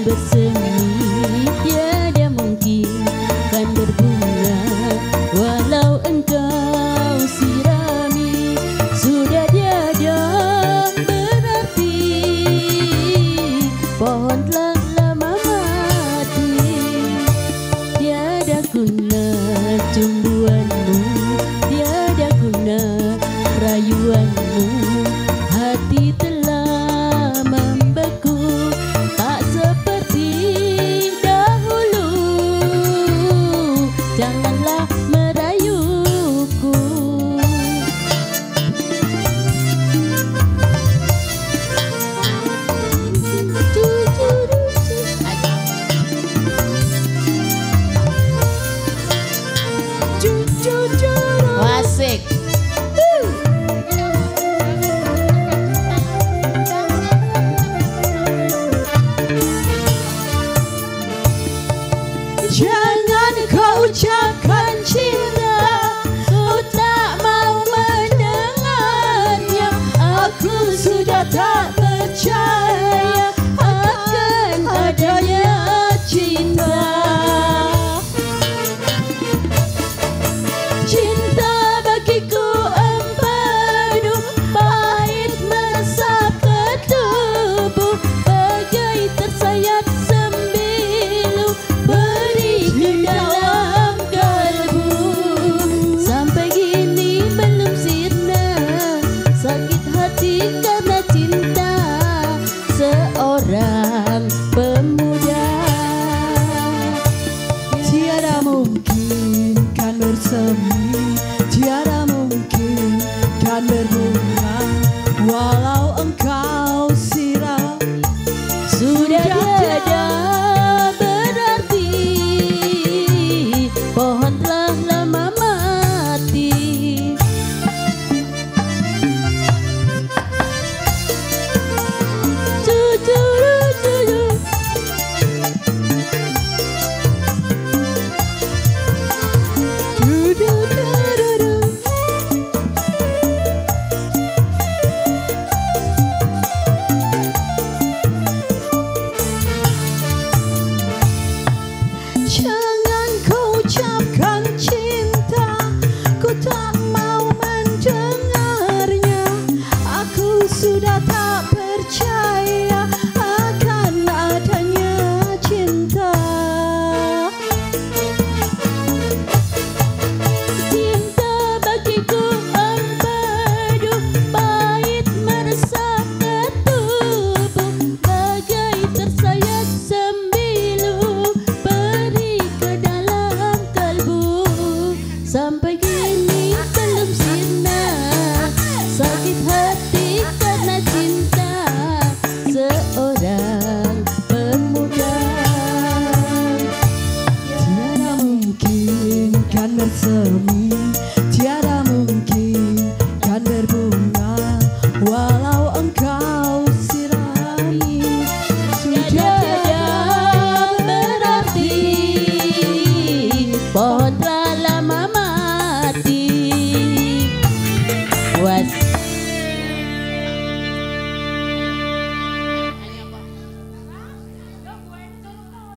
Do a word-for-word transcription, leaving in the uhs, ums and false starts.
bersemi tiada mungkin kan berbunga walau engkau sirami sudah tiada berarti pohon telah lama mati tiada guna tumbuhanmu tiada guna rayuanmu hati telah membeku tak seperti dahulu janganlah merayuku Wasik. Jangan kau ucapkan cinta, ku tak mau mendengarnya. Aku sudah tak percaya akan adanya cinta. Cinta bagiku empedu, pahit meresap ke tubuh, bagai tersayat sembilu beri ke dalam kalbu. Sampai gini belum sirna sakit hati karena cinta seorang pemuda. Tiada mungkin kan bersemi, tiada mungkin kan berbunga walau engkau siram Sudah tiada berarti pohon telah lama mati. Du-du-du-du-du. Du-du-du-du-du. Jangan kau ucapkan cinta, ku tak mau mendengarnya. Aku sudah tak percaya akan adanya cinta. Cinta bagiku empedu, pahit meresap ke tubuh, bagai tersayat sembilu beri ke dalam kalbu. Sampai kini belum sirna sakit hati